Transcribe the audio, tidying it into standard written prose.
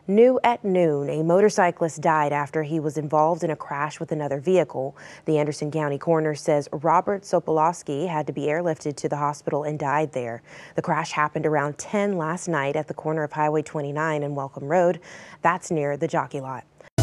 New at noon, a motorcyclist died after he was involved in a crash with another vehicle. The Anderson County coroner says Robert Sokolowski had to be airlifted to the hospital and died there. The crash happened around 10 last night at the corner of Highway 29 and Welcome Road. That's near the Jockey Lot.